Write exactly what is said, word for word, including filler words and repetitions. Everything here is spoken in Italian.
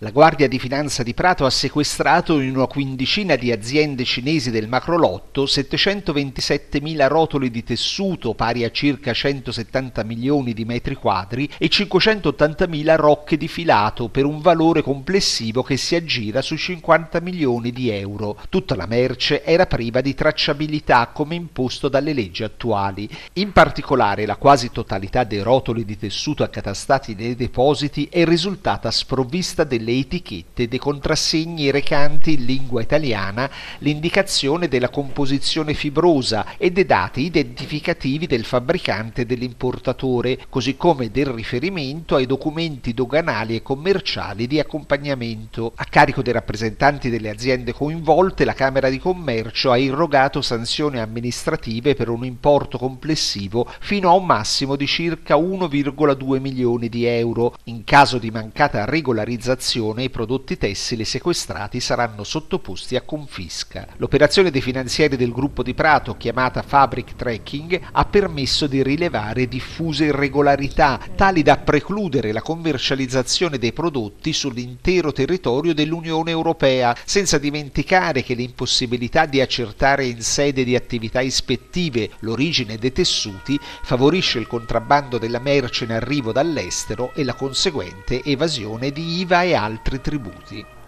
La Guardia di Finanza di Prato ha sequestrato in una quindicina di aziende cinesi del macrolotto settecentoventisettemila rotoli di tessuto pari a circa centosettanta milioni di metri quadri e cinquecentottantamila rocche di filato per un valore complessivo che si aggira su cinquanta milioni di euro. Tutta la merce era priva di tracciabilità come imposto dalle leggi attuali. In particolare la quasi totalità dei rotoli di tessuto accatastati nei depositi è risultata sprovvista delle etichette dei contrassegni recanti in lingua italiana l'indicazione della composizione fibrosa e dei dati identificativi del fabbricante e dell'importatore, così come del riferimento ai documenti doganali e commerciali di accompagnamento. A carico dei rappresentanti delle aziende coinvolte, la Camera di Commercio ha irrogato sanzioni amministrative per un importo complessivo fino a un massimo di circa uno virgola due milioni di euro. In caso di mancata regolarizzazione, i prodotti tessili sequestrati saranno sottoposti a confisca. L'operazione dei finanzieri del gruppo di Prato, chiamata Fabric Tracking, ha permesso di rilevare diffuse irregolarità, tali da precludere la commercializzazione dei prodotti sull'intero territorio dell'Unione Europea, senza dimenticare che l'impossibilità di accertare in sede di attività ispettive l'origine dei tessuti favorisce il contrabbando della merce in arrivo dall'estero e la conseguente evasione di I V A e altri tributi.